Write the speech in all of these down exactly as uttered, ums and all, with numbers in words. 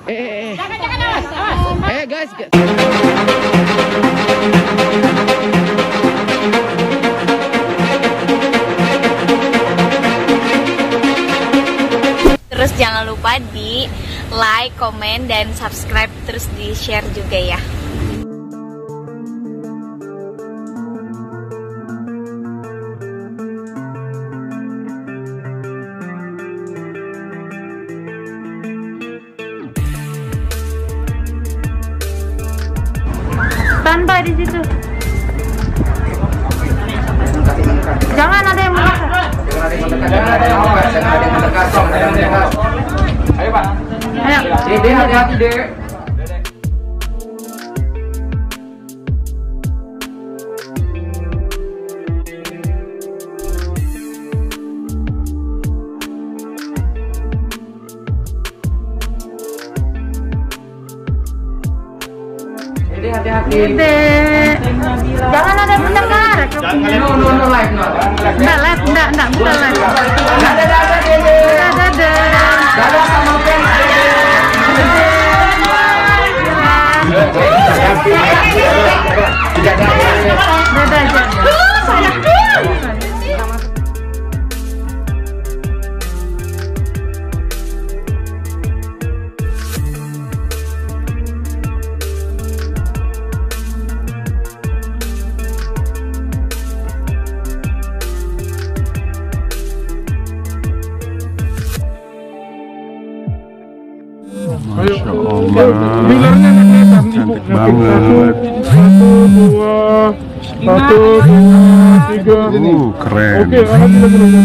Eh, eh, eh. Jangan, jangan, awas, awas. Eh, guys. Terus jangan lupa di like, komen, dan subscribe, terus di share juga ya. Standby di situ. Jangan ada yang mendekat. Jangan ada yang mendekat. Jangan ada yang mendekat. Jangan ada yang mendekat. Ayo, Pak. Ayo. Dede, hati-hati, Dede. Dede, hati-hati. Dede. Jangan ada yang mendekat. No, no, no, live, no. Enggak live, enggak, enggak, bukan live. Dadah, dadah, Dede. Dadah. Dadah sama fans, Dede. Dadah aja. Masya Allah, cantik banget. Satu, dua, satu, dua, tiga. Uh, keren. Oke, alhamdulillah.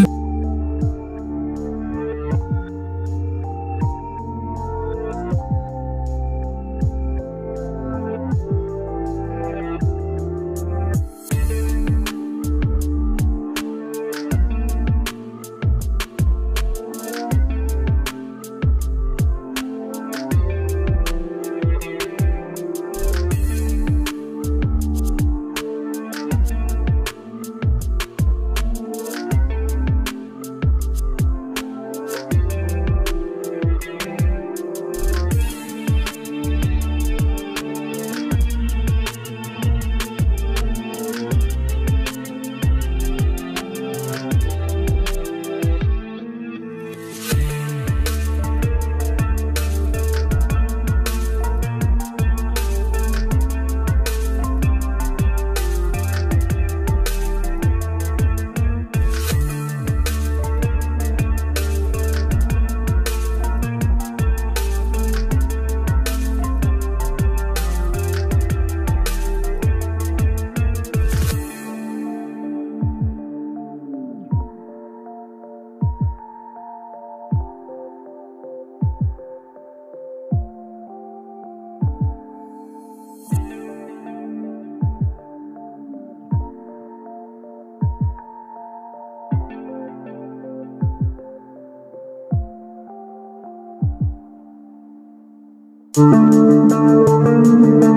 Thank you.